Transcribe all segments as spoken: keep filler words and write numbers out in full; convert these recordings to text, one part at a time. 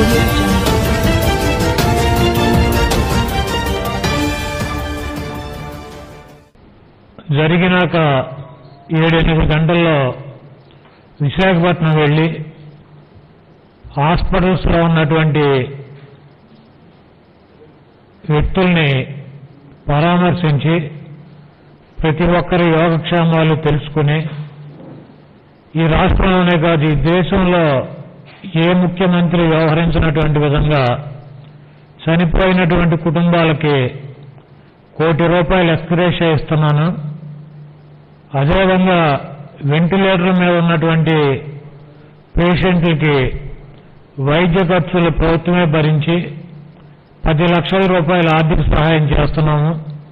audio jungle. జరిగినాక ఏడెనిమిది గంటల్లో విశాఖపట్నం వెళ్ళి హాస్పిటల్స్లో ఉన్నటువంటి వ్యక్తుల్ని పరామర్శించి ప్రతి ఒక్కరి యోగక్షేమాలు తెలుసుకుని ఈ రాష్ట్రంలోనే కాదు ఈ దేశంలో ఏ ముఖ్యమంత్రి వ్యవహరించినటువంటి విధంగా చనిపోయినటువంటి కుటుంబాలకి కోటి రూపాయలు ఎక్స్గ్రేషియా ఇస్తున్నాను. అదేవిధంగా వెంటిలేటర్ మీద ఉన్నటువంటి పేషెంట్లకి వైద్య ఖర్చులు ప్రభుత్వమే భరించి పది లక్షల రూపాయల ఆర్థిక సహాయం చేస్తున్నాము.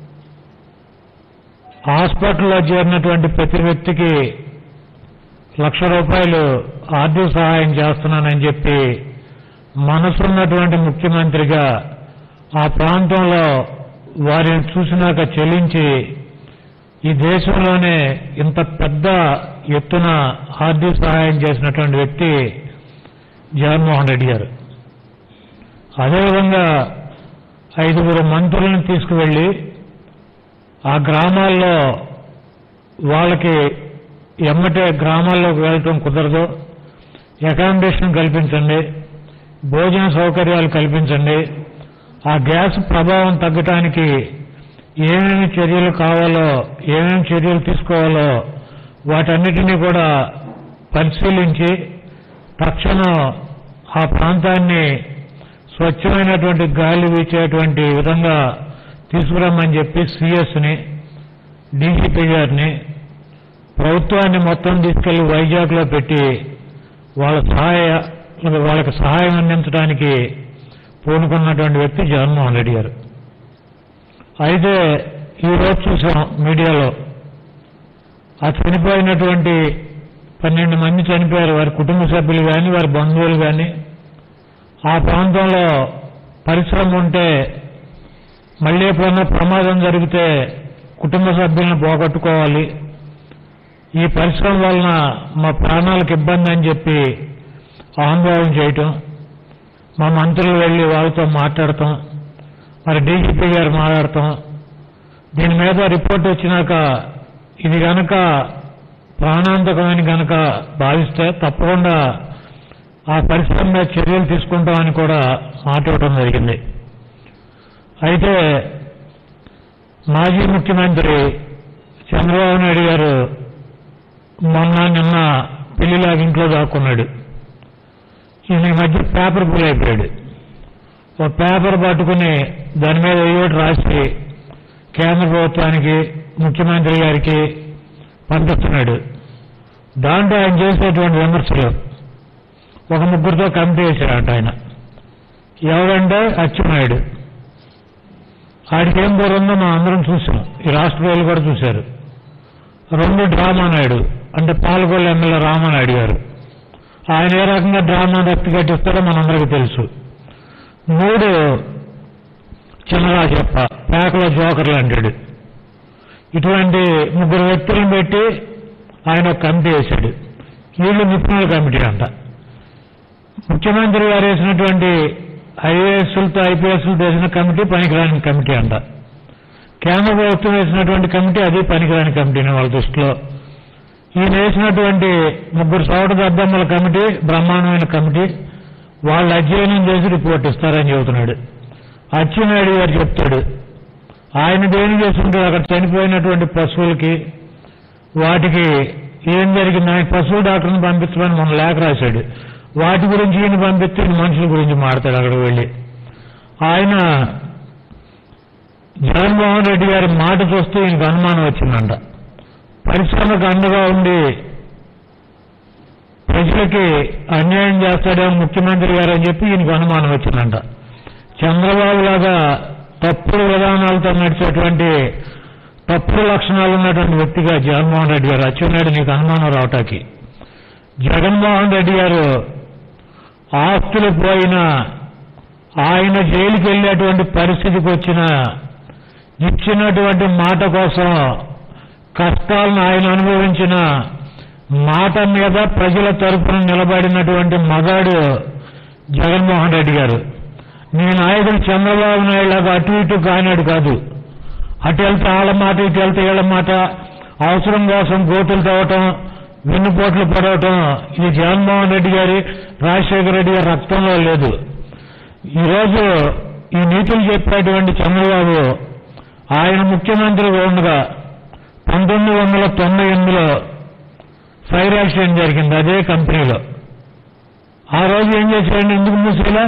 హాస్పిటల్లో చేరినటువంటి ప్రతి వ్యక్తికి లక్ష రూపాయలు ఆర్థిక సహాయం చేస్తున్నానని చెప్పి మనసున్నటువంటి ముఖ్యమంత్రిగా ఆ ప్రాంతంలో వారిని చూసినాక చెల్లించి ఈ దేశంలోనే ఇంత పెద్ద ఎత్తున ఆర్థిక సహాయం చేసినటువంటి వ్యక్తి జగన్మోహన్ రెడ్డి గారు. అదేవిధంగా ఐదుగురు మంత్రులను తీసుకువెళ్లి ఆ గ్రామాల్లో వాళ్ళకి ఎమ్మటే గ్రామాల్లోకి వెళ్ళటం కుదరదు, అకామిడేషన్ కల్పించండి, భోజన సౌకర్యాలు కల్పించండి, ఆ గ్యాస్ ప్రభావం తగ్గటానికి ఏమేమి చర్యలు కావాలో ఏమేమి చర్యలు తీసుకోవాలో వాటన్నిటినీ కూడా పరిశీలించి తక్షణం ఆ ప్రాంతాన్ని స్వచ్ఛమైనటువంటి గాలి వీచేటువంటి విధంగా తీసుకురమ్మని చెప్పి సీఎస్ని డీజీపీ గారిని ప్రభుత్వాన్ని మొత్తం తీసుకెళ్లి వైజాగ్లో పెట్టి వాళ్ళ సహాయ వాళ్ళకి సహాయం అందించడానికి పూనుకున్నటువంటి వ్యక్తి జగన్మోహన్ రెడ్డి గారు. అయితే ఈరోజు చూసాం మీడియాలో ఆ చనిపోయినటువంటి పన్నెండు మంది చనిపోయారు. వారి కుటుంబ సభ్యులు కానీ వారి బంధువులు కానీ ఆ ప్రాంతంలో పరిశ్రమ ఉంటే మళ్ళీ ఎప్పుడన్నా ప్రమాదం జరిగితే కుటుంబ సభ్యులను పోగొట్టుకోవాలి, ఈ పరిశ్రమ వలన మా ప్రాణాలకు ఇబ్బంది అని చెప్పి ఆందోళన చేయటం, మా మంత్రులు వెళ్లి వాళ్ళతో మాట్లాడటం, మరి డీజీపీ గారు మాట్లాడటం, దీని మీద రిపోర్ట్ వచ్చినాక ఇది గనక ప్రాణాంతకమైన గనక భావిస్తే తప్పకుండా ఆ పరిశ్రమ మీద చర్యలు తీసుకుంటామని కూడా మాట ఇవ్వడం జరిగింది. అయితే మాజీ ముఖ్యమంత్రి చంద్రబాబు నాయుడు గారు మొన్న నిన్న పెళ్లిలాగా ఇంట్లో దాక్కున్నాడు. ఈయన ఈ మధ్య పేపర్ పుల్ అయిపోయాడు. ఒక పేపర్ పట్టుకుని దాని మీద ఏయోటి రాసి కేంద్ర ప్రభుత్వానికి ముఖ్యమంత్రి గారికి పంపిస్తున్నాడు. దాంట్లో ఆయన చేసేటువంటి విమర్శలు ఒక ముగ్గురితో కమిటీ వేశారట ఆయన. ఎవరంటే అచ్చెన్నాయుడు. ఆడికేం పూర్వందో మనం అందరం చూసాం, ఈ రాష్ట్ర ప్రజలు కూడా చూశారు. రెండు డ్రామానాయుడు అంటే పాలకొల్లు ఎమ్మెల్యే రామానాయుడు గారు, ఆయన ఏ రకంగా డ్రామా రక్తి కట్టిస్తారో మనందరికీ తెలుసు. మూడు చిన్నరాజప్ప, పేకలో జోకర్లు అంటాడు. ఇటువంటి ముగ్గురు వ్యక్తులను పెట్టి ఆయన ఒక కమిటీ వేశాడు. వీళ్ళు నిపుణుల కమిటీ అంట. ముఖ్యమంత్రి గారు వేసినటువంటి ఐఏఎస్లతో ఐపీఎస్లతో వేసిన కమిటీ పనికిరాని కమిటీ అంట. కేంద్ర ప్రభుత్వం వేసినటువంటి కమిటీ అది పనికిరాని కమిటీని వాళ్ళ దృష్టిలో. ఈయన వేసినటువంటి ముగ్గురు సోట దద్దమ్మల కమిటీ బ్రహ్మాండమైన కమిటీ, వాళ్ళు అధ్యయనం చేసి రిపోర్ట్ ఇస్తారని చెబుతున్నాడు. అచ్చెన్నాయుడు గారు చెప్తాడు ఆయన దేని చేసుకుంటాడు, అక్కడ చనిపోయినటువంటి పశువులకి వాటికి ఏం జరిగింది, ఆయన పశువుల డాక్టర్ని పంపించమని మొన్న లేఖ రాశాడు. వాటి గురించి ఈయన పంపిస్తే మనుషుల గురించి మాడతాడు అక్కడికి వెళ్ళి. ఆయన జగన్మోహన్ రెడ్డి గారి మాట చూస్తే ఈయనకు అనుమానం వచ్చిందంట. పరిశ్రమకు అండగా ఉండి ప్రజలకి అన్యాయం చేస్తాడేమో ముఖ్యమంత్రి గారు అని చెప్పి ఈయనకు అనుమానం వచ్చిందంట. చంద్రబాబు లాగా తప్పుడు విధానాలతో నడిచేటువంటి తప్పుడు లక్షణాలు ఉన్నటువంటి వ్యక్తిగా జగన్మోహన్ రెడ్డి గారు. అచ్చెన్నాయుడు నీకు అనుమానం రావటానికి జగన్మోహన్ రెడ్డి గారు ఆస్తులు పోయినా ఆయన జైలుకి వెళ్ళేటువంటి పరిస్థితికి వచ్చిన ఇచ్చినటువంటి మాట కోసం కష్టాలను ఆయన అనుభవించిన మాట మీద ప్రజల తరపున నిలబడినటువంటి మగాడు జగన్మోహన్ రెడ్డి గారు. నీ నాయకుడు చంద్రబాబు నాయుడు లాగా అటు ఇటు కానాడు కాదు. అటు వెళ్తే వాళ్ళ మాట, ఇటు వెళ్తే వీళ్ళ మాట, అవసరం కోసం గోతులు తవ్వటం, వెన్నుపోట్లు పడవటం ఇది జగన్మోహన్ రెడ్డి గారి, రాజశేఖర రెడ్డి గారి రక్తంలో లేదు. ఈరోజు ఈ నీతులు చెప్పేటువంటి చంద్రబాబు ఆయన ముఖ్యమంత్రిగా ఉండగా పంతొమ్మిది వందల తొంభై ఎనిమిదిలో ఫైర్ యాక్సిడెంట్ జరిగింది అదే కంపెనీలో. ఆ రోజు ఏం చేశారండి? ఎందుకు మూసేలా?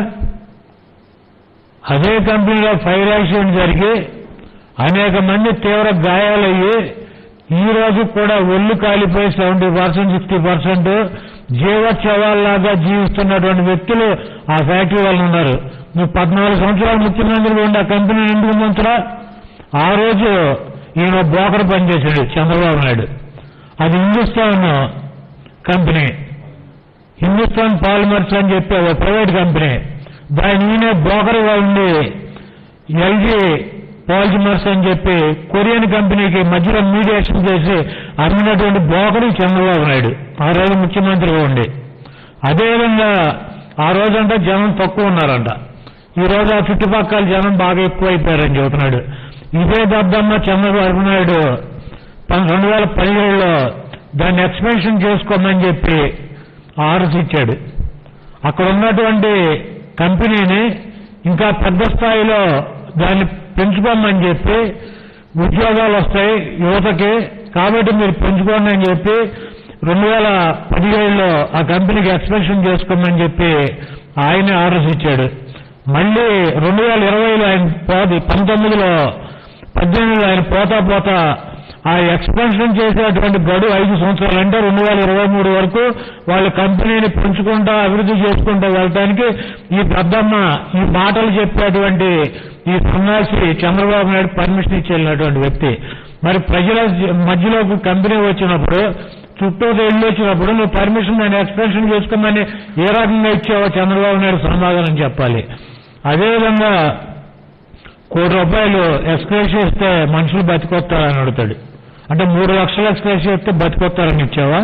అదే కంపెనీలో ఫైర్ యాక్సిడెంట్ జరిగి అనేక మంది తీవ్ర గాయాలయ్యి ఈ రోజు కూడా ఒళ్ళు కాలిపోయి సెవెంటీ పర్సెంట్ సిక్స్టీ పర్సెంట్ జీవోత్సవాల్లాగా జీవిస్తున్నటువంటి వ్యక్తులు ఆ ఫ్యాక్టరీ వాళ్ళు ఉన్నారు. నువ్వు పద్నాలుగు సంవత్సరాలు ముఖ్యమంత్రిగా ఉండి ఆ కంపెనీని ఎందుకు ముంచరా? ఆ రోజు ఈయన బ్రోకర్ పనిచేశాడు చంద్రబాబు నాయుడు. అది హిందుస్థాన్ కంపెనీ, హిందుస్థాన్ పాలిమర్స్ అని చెప్పి ఒక ప్రైవేట్ కంపెనీ. దాని ఈయన బ్రోకర్గా ఉండి ఎల్జీ పాలిమర్స్ అని చెప్పి కొరియన్ కంపెనీకి మధ్యలో మీడియేషన్ చేసి అమ్మినటువంటి బ్రోకరు చంద్రబాబు నాయుడు ఆ రోజు ముఖ్యమంత్రిగా ఉండి. అదేవిధంగా ఆ రోజంతా జనం తక్కువ ఉన్నారంట, ఈ రోజు ఆ చుట్టుపక్కల జనం బాగా ఎక్కువైపోయారని చెబుతున్నాడు. ఇదే దద్దమ్మ చంద్రబాబు నాయుడు రెండు వేల పదిహేడులో దాన్ని ఎక్స్పెన్షన్ చేసుకోమని చెప్పి ఆర్డర్స్ ఇచ్చాడు. అక్కడ ఉన్నటువంటి కంపెనీని ఇంకా పెద్ద స్థాయిలో దాన్ని పెంచుకోమని చెప్పి, ఉద్యోగాలు వస్తాయి యువతకి కాబట్టి మీరు పెంచుకోండి అని చెప్పి రెండు వేల పదిహేడులో ఆ కంపెనీకి ఎక్స్పెన్షన్ చేసుకోమని చెప్పి ఆయనే ఆర్డర్స్ ఇచ్చాడు. మళ్ళీ రెండు వేల ఇరవైలో ఆయన పోది పంతొమ్మిదిలో పద్దెనిమిదిలో ఆయన పోతా పోతా ఆ ఎక్స్పెన్షన్ చేసేటువంటి గడువు ఐదు సంవత్సరాలు అంటే రెండు వేల ఇరవై మూడు వరకు వాళ్ళ కంపెనీని పెంచుకుంటా అభివృద్ధి చేసుకుంటూ వెళ్ళడానికి ఈ పెద్దమ్మ ఈ మాటలు చెప్పేటువంటి ఈ సన్యాసి చంద్రబాబు నాయుడు పర్మిషన్ ఇచ్చి వెళ్ళినటువంటి వ్యక్తి. మరి ప్రజల మధ్యలోకి కంపెనీ వచ్చినప్పుడు, చుట్టూ ఇల్లు వచ్చినప్పుడు నువ్వు పర్మిషన్ నేను ఎక్స్పెన్షన్ చేసుకోమని ఏ రకంగా ఇచ్చావో చంద్రబాబు నాయుడు సమాధానం చెప్పాలి. అదేవిధంగా కోటి రూపాయలు ఎక్స్ప్రెస్ చేస్తే మనుషులు బతికొస్తారని అడుగుతాడు. అంటే మూడు లక్షలు ఎక్స్ప్రెస్ చేస్తే బతికొస్తారని ఇచ్చావా?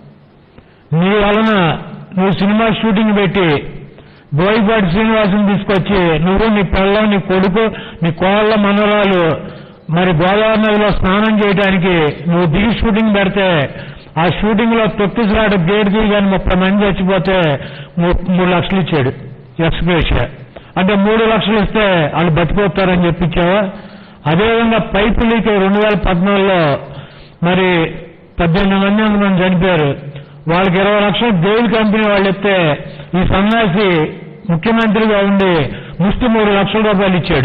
నీ వలన నువ్వు సినిమా షూటింగ్ పెట్టి బోయపాటి శ్రీనివాసుని తీసుకొచ్చి నువ్వు నీ పిల్లం నీ కొడుకు నీ కోళ్ల మనవరాలు మరి గోదావరి నదిలో స్నానం చేయడానికి నువ్వు దిగి షూటింగ్ పెడితే ఆ షూటింగ్ లో తొక్కిసలాట గేట్ దిగాని ముప్పై మంది చచ్చిపోతే మూడు లక్షలు ఇచ్చాడు ఎక్స్ప్రెస్. అంటే మూడు లక్షలు ఇస్తే వాళ్ళు బతికొస్తారని చెప్పించావా? అదేవిధంగా పైపు లీక్ రెండు వేల పద్నాలుగులో మరి పద్దెనిమిది మంది మంది చనిపోయారు. వాళ్ళకి ఇరవై లక్షలు దేవి కంపెనీ వాళ్ళు ఇస్తే ఈ సన్యాసి ముఖ్యమంత్రిగా ఉండి ముష్టి మూడు లక్షల రూపాయలు ఇచ్చాడు.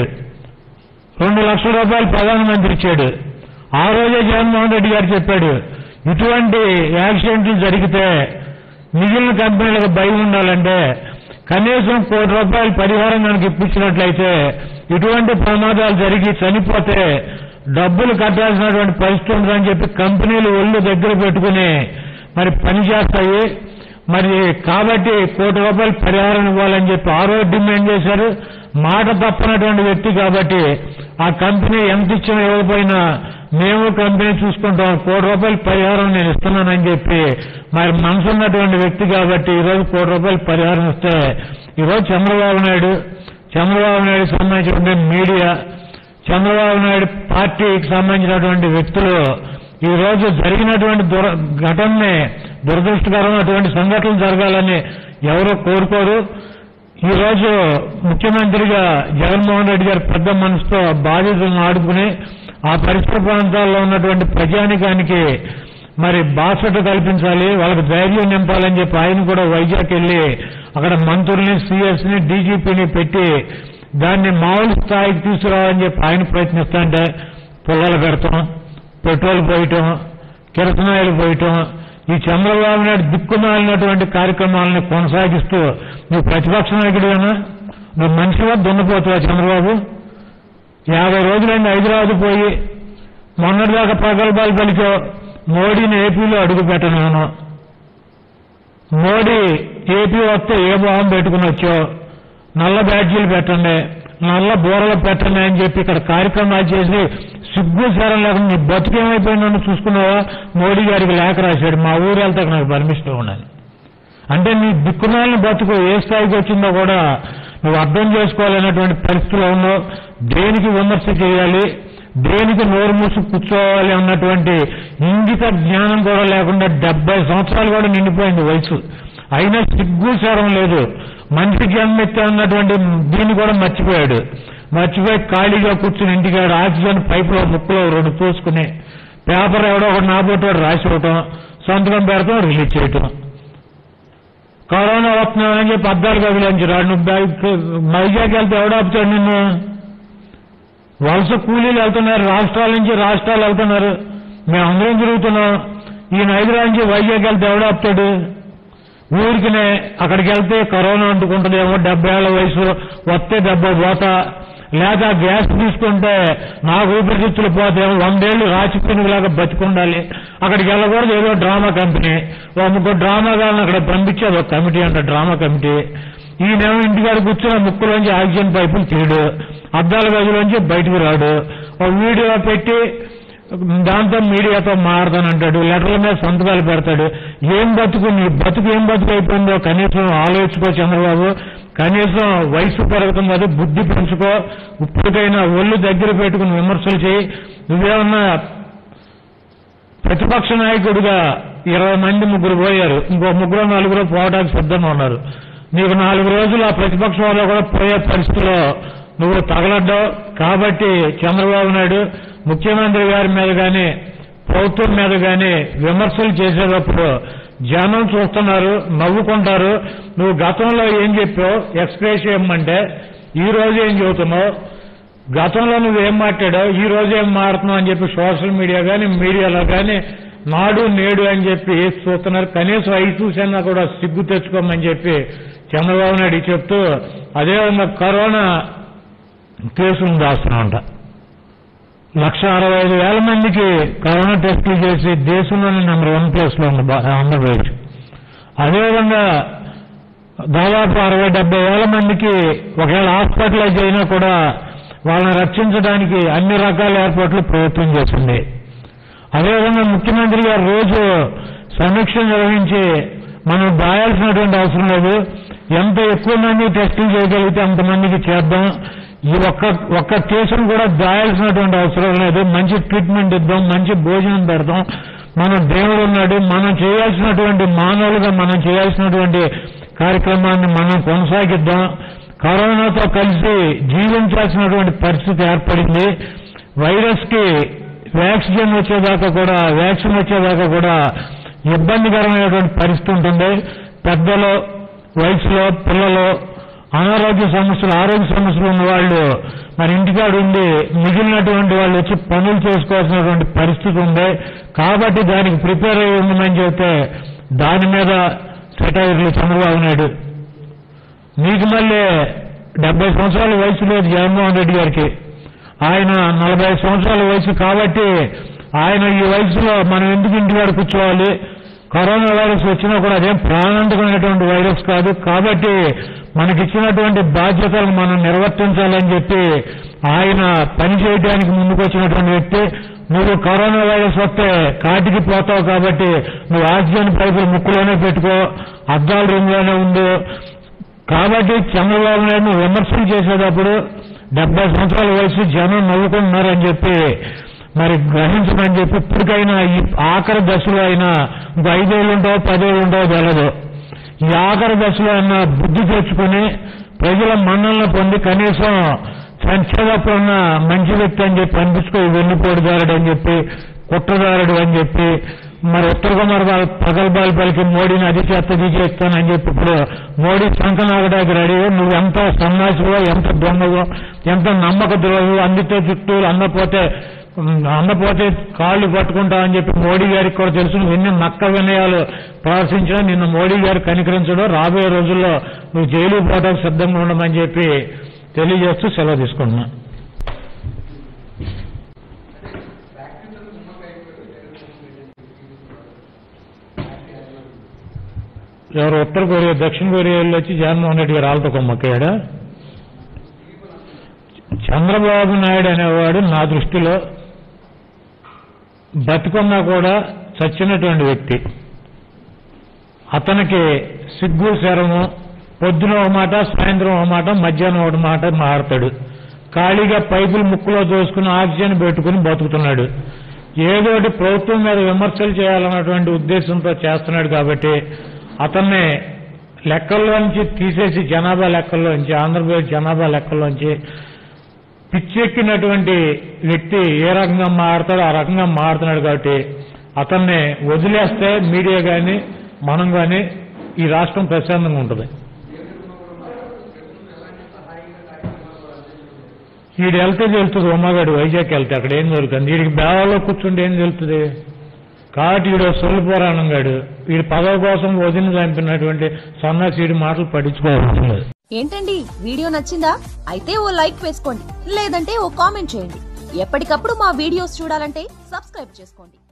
రెండు లక్షల రూపాయలు ప్రధానమంత్రి ఇచ్చాడు. ఆ రోజే జగన్మోహన్ రెడ్డి గారు చెప్పాడు, ఇటువంటి యాక్సిడెంట్లు జరిగితే మిగిలిన కంపెనీలకు భయం ఉండాలంటే కనీసం కోటి రూపాయలు పరిహారం కనుక ఇప్పించినట్లయితే ఇటువంటి ప్రమాదాలు జరిగి చనిపోతే డబ్బులు కట్టాల్సినటువంటి పరిస్థితి ఉందని చెప్పి కంపెనీలు ఒళ్ళు దగ్గర పెట్టుకుని మరి పనిచేస్తాయి. మరి కాబట్టి కోటి రూపాయలు పరిహారం ఇవ్వాలని చెప్పి ఆ రోజు డిమాండ్ చేశారు. మాట తప్పనటువంటి వ్యక్తి కాబట్టి ఆ కంపెనీ ఎంత ఇచ్చినా ఇవ్వకపోయినా మేము కంపెనీ చూసుకుంటాం, కోటి రూపాయల పరిహారం నేను ఇస్తున్నానని చెప్పి మరి మనసు ఉన్నటువంటి వ్యక్తి కాబట్టి ఈరోజు కోటి రూపాయల పరిహారం ఇస్తే ఈరోజు చంద్రబాబు నాయుడు చంద్రబాబు నాయుడు సంబంధించినటువంటి మీడియా, చంద్రబాబు నాయుడు పార్టీకి సంబంధించినటువంటి వ్యక్తులు ఈ రోజు జరిగినటువంటి దుర ఘటనని దురదృష్టకరం అటువంటి సంఘటనలు జరగాలని ఎవరో కోరుకోరు. ఈ రోజు ముఖ్యమంత్రిగా జగన్మోహన్ రెడ్డి గారు పెద్ద మనసుతో బాధ్యతలను ఆడుకుని ఆ పరిసర ప్రాంతాల్లో ఉన్నటువంటి ప్రజానికానికి మరి బాసట కల్పించాలి, వాళ్ళకి ధైర్యం నింపాలని చెప్పి ఆయన కూడా వైజాగ్ వెళ్లి అక్కడ మంత్రుల్ని సీఎస్ని డీజీపీని పెట్టి దాన్ని మామూలు స్థాయికి తీసుకురావాలని చెప్పి ఆయన ప్రయత్నిస్తుంటే పొలాలు పెడతాం, పెట్రోల్ పోయటం, కిరసనాయిలు పోయటం, ఈ చంద్రబాబు నాయుడు దిక్కుమాలినటువంటి కార్యక్రమాలను కొనసాగిస్తూ నువ్వు ప్రతిపక్ష నాయకుడివేనా? నువ్వు మనిషివా దున్నపోతావా చంద్రబాబు? యాభై రోజులైంది హైదరాబాద్ పోయి మొన్నటిదాకా ప్రగల్భాలు పలికో మోడీని ఏపీలో అడుగు పెట్టను, మోడీ ఏపీ వస్తే ఏ మొహం పెట్టుకుని వచ్చో నల్ల బ్యాడ్జీలు పెట్టండి, నల్ల బూరలు పెట్టండి అని చెప్పి ఇక్కడ కార్యక్రమాలు చేసి సిగ్గు సారం లేకుండా నీ బతుకేమైపోయిందని చూసుకున్నావా? మోడీ గారికి లేఖ రాశాడు, మా ఊరు వెళ్తే నాకు పర్మిషన్ ఉండాలి. అంటే నీ దిక్కునాలను బతుకు ఏ స్థాయికి వచ్చిందో కూడా నువ్వు అర్థం చేసుకోవాలనేటువంటి పరిస్థితిలో ఉన్నావు. దేనికి విమర్శ చేయాలి, దేనికి నోరు మూసి కూర్చోవాలి అన్నటువంటి ఇంగిత జ్ఞానం కూడా లేకుండా డెబ్బై సంవత్సరాలు కూడా నిండిపోయింది వయసు. అయినా సిగ్గు శరం లేదు. మనిషి జన్మెత్తే ఉన్నటువంటి దీన్ని కూడా మర్చిపోయాడు. మర్చిపోయి ఖాళీగా కూర్చుని ఇంటికాడ ఆక్సిజన్ పైపులో ముక్కులో రెండు పోసుకుని పేపర్ ఎవడో ఒకటి నాబోటో రాసి ఇవ్వటం, సంతకం పెడతాం, రిలీజ్ చేయటం. కరోనా వస్తున్నామని చెప్పి అద్దాలు కదిలించరాడు. నువ్వు వైజాగ్ వెళ్తే ఎవడో ఆపుతాడు నిన్ను? వలస కూలీలు వెళ్తున్నారు, రాష్ట్రాల నుంచి రాష్ట్రాలు వెళ్తున్నారు, మేమందరం తిరుగుతున్నాం. ఈయన హైదరాబాద్ నుంచి వైజాగ్ వెళ్తే ఎవడో ఆపుతాడు? ఊరికినే అక్కడికి వెళ్తే కరోనా అంటుకుంటుందేమో, డెబ్బై ఏళ్ల వయసు వస్తే డెబ్బై పోతా, లేదా గ్యాస్ తీసుకుంటే నాకు ఊపిరితిత్తులు పోతేమో, వందేళ్లు రాచిపోయినలాగా బతికుండాలి, అక్కడికి వెళ్ళకూడదు. ఏదో డ్రామా కంపెనీ, ఇంకో డ్రామా గారిని అక్కడ పంపించేది ఒక కమిటీ అంట, డ్రామా కమిటీ. ఈయనేమో ఇంటికాడ కూర్చున్న ముక్కులోంచి ఆక్సిజన్ పైపులు తీయడు, అద్దాల గదిలోంచి బయటకు రాడు, ఒక వీడియో పెట్టి దాంతో మీడియాతో మారుతానంటాడు, లెటర్ల మీద సంతకాలు పెడతాడు. ఏం బతుకు, నీ బతుకు ఏం బతుకు అయిపోయిందో కనీసం ఆలోచించుకో చంద్రబాబు. కనీసం వయసు పెరుగుతుంది కదా, బుద్ధి పెంచుకో. ఇప్పటికైనా ఒళ్ళు దగ్గర పెట్టుకుని విమర్శలు చేయి. నువ్వేమన్నా ప్రతిపక్ష నాయకుడిగా ఇరవై మంది ముగ్గురు పోయారు, ఇంకో ముగ్గురు నలుగురు పోవడానికి సిద్ధంగా ఉన్నారు. నీకు నాలుగు రోజులు ఆ ప్రతిపక్ష వాళ్ళు కూడా పోయే పరిస్థితిలో నువ్వు తగలడ్డావు. కాబట్టి చంద్రబాబు నాయుడు ముఖ్యమంత్రి గారి మీద కానీ ప్రభుత్వం మీద కానీ విమర్శలు చేసేటప్పుడు జనం చూస్తున్నారు, నవ్వుకుంటారు. నువ్వు గతంలో ఏం చెప్పావు ఎక్స్ప్రెస్ ఇవ్వమంటే ఈ రోజు ఏం చెబుతున్నావు, గతంలో నువ్వేం మాట్లాడావు ఈ రోజు ఏం మారుతున్నావు అని చెప్పి సోషల్ మీడియా కానీ మీడియాలో కానీ నాడు నేడు అని చెప్పి చూస్తున్నారు. కనీసం అవి చూసినా కూడా సిగ్గు తెచ్చుకోమని చెప్పి చంద్రబాబు నాయుడు చెప్తూ, అదేవిధంగా కరోనా కేసులను దాస్తున్నామంట. లక్ష అరవై ఐదు వేల మందికి కరోనా టెస్టులు చేసి దేశంలోనే నెంబర్ వన్ ప్లేస్ లో ఉంది ఆంధ్రప్రదేశ్. అదేవిధంగా దాదాపు అరవై డెబ్బై వేల మందికి ఒకవేళ హాస్పిటలైజ్ అయినా కూడా వాళ్ళని రక్షించడానికి అన్ని రకాల ఏర్పాట్లు ప్రభుత్వం చేసింది. అదేవిధంగా ముఖ్యమంత్రి గారు రోజు సమీక్ష నిర్వహించి మనం దాయాల్సినటువంటి అవసరం లేదు, ఎంత ఎక్కువ మంది టెస్టులు చేయగలిగితే అంతమందికి చేద్దాం, ఈ ఒక్క ఒక్క కేసును కూడా దాయాల్సినటువంటి అవసరం లేదు, మంచి ట్రీట్మెంట్ ఇద్దాం, మంచి భోజనం పెడదాం, మనం దేవుడు ఉన్నాడు, మనం చేయాల్సినటువంటి మానవులుగా మనం చేయాల్సినటువంటి కార్యక్రమాన్ని మనం కొనసాగిద్దాం. కరోనాతో కలిసి జీవించాల్సినటువంటి పరిస్థితి ఏర్పడింది. వైరస్ కి వ్యాక్సిన్ వచ్చేదాకా కూడా వ్యాక్సిన్ వచ్చేదాకా కూడా ఇబ్బందికరమైనటువంటి పరిస్థితి ఉంటుంది. పెద్దలు, వయసులో పిల్లలు, అనారోగ్య సమస్యలు ఆరోగ్య సమస్యలు ఉన్న వాళ్ళు మరి ఇంటికాడ ఉండి మిగిలినటువంటి వాళ్ళు వచ్చి పనులు చేసుకోవాల్సినటువంటి పరిస్థితి ఉంది. కాబట్టి దానికి ప్రిపేర్ అయ్యి ఉండమని చెప్తే దాని మీద సెటైర్లు చంద్రబాబు నాయుడు. నీకు మళ్ళీ డెబ్బై సంవత్సరాల వయసు లేదు జగన్మోహన్ రెడ్డి గారికి, ఆయన నలభై సంవత్సరాల వయసు. కాబట్టి ఆయన ఈ వయసులో మనం ఎందుకు ఇంటికాడ కూర్చోవాలి, కరోనా వైరస్ వచ్చినా కూడా అదేం ప్రాణాంతకమైనటువంటి వైరస్ కాదు. కాబట్టి మనకిచ్చినటువంటి బాధ్యతలను మనం నిర్వర్తించాలని చెప్పి ఆయన పని చేయడానికి ముందుకొచ్చినటువంటి వ్యక్తి. నువ్వు కరోనా వైరస్ వస్తే కాటికి పోతావు కాబట్టి నువ్వు ఆక్సిజన్ పైపులు ముక్కులోనే పెట్టుకో, అద్దాల రూమ్లోనే ఉండు. కాబట్టి చంద్రబాబు నాయుడు విమర్శలు చేసేటప్పుడు డెబ్బై సంవత్సరాల వయసు జనం నవ్వుకుంటున్నారని చెప్పి మరి గ్రహించమని చెప్పి ఇప్పటికైనా ఈ ఆఖరి దశలో అయినా ఇంకో ఐదేళ్ళు ఉంటావో పదేళ్ళు ఉంటావో తెలదు, ఈ ఆఖరి దశలో అయినా బుద్ధి తెచ్చుకుని ప్రజల మన్నలను పొంది కనీసం సంక్షేమప్పుడున్న మంచి వ్యక్తి అని చెప్పి అనిపించుకో, వెన్నుపోటుదారుడు అని చెప్పి కుట్రదారుడు అని చెప్పి మరి ఉత్తర కుమార్ ప్రగల్భాలు పలికి మోడీని అది చేస్తా ఇది చేస్తానని చెప్పి ఇప్పుడు మోడీ సంకనాగడానికి రెడీ. నువ్వు ఎంత సన్నాసివో, ఎంత దొంగవో, ఎంత నమ్మక ద్రోహి, అందితే చుట్టూ అందపోతే అందపోతే కాళ్ళు పట్టుకుంటావని చెప్పి మోడీ గారికి కూడా తెలుసు. నువ్వు ఎన్ని నక్క వినయాలు ప్రదర్శించినా నిన్న మోడీ గారు కనికరించడం, రాబోయే రోజుల్లో నువ్వు జైలు పోవడానికి సిద్ధంగా ఉండమని చెప్పి తెలియజేస్తూ సెలవు తీసుకుంటున్నా. ఎవరు ఉత్తర కొరియా దక్షిణ కొరియాలో వచ్చి జగన్మోహన్ రెడ్డి గారు వాళ్ళతో కొమ్మక్కాడా? చంద్రబాబు నాయుడు అనేవాడు నా దృష్టిలో బతికున్నా కూడా చచ్చినటువంటి వ్యక్తి. అతనికి సిగ్గు శరము, పొద్దున ఒక మాట, సాయంత్రం ఒక మాట, మధ్యాహ్నం ఒక మాట మాడతాడు. ఖాళీగా పైపులు ముక్కులో దోసుకుని ఆక్సిజన్ పెట్టుకుని బతుకుతున్నాడు. ఏదోటి ప్రభుత్వం మీద విమర్శలు చేయాలన్నటువంటి ఉద్దేశంతో చేస్తున్నాడు. కాబట్టి అతన్ని లెక్కల్లోంచి తీసేసి, జనాభా లెక్కల్లోంచి, ఆంధ్రప్రదేశ్ జనాభా లెక్కల్లోంచి పిచ్చెక్కినటువంటి వ్యక్తి ఏ రకంగా మారుతాడో ఆ రకంగా మారుతున్నాడు. కాబట్టి అతన్ని వదిలేస్తే మీడియా కానీ మనం కానీ ఈ రాష్ట్రం ప్రశాంతంగా ఉంటుంది. వీడు వెళ్తే తెలుస్తుంది, ఉమ్మగాడు వైజాగ్ వెళ్తే అక్కడ ఏం జరుగుతుంది, వీడికి బేవాలో కూర్చుంటే ఏం తెలుస్తుంది. కాబట్టి వీడు సొల్లు పురాణం గాడు, వీడి పదవి కోసం వదిన చంపినటువంటి సన్నాసీడి మాటలు పట్టించుకోవాలి. ఏంటండి, వీడియో నచ్చిందా? అయితే ఓ లైక్ వేసుకోండి, లేదంటే ఓ కామెంట్ చేయండి. ఎప్పటికప్పుడు మా వీడియోస్ చూడాలంటే సబ్స్క్రైబ్ చేసుకోండి.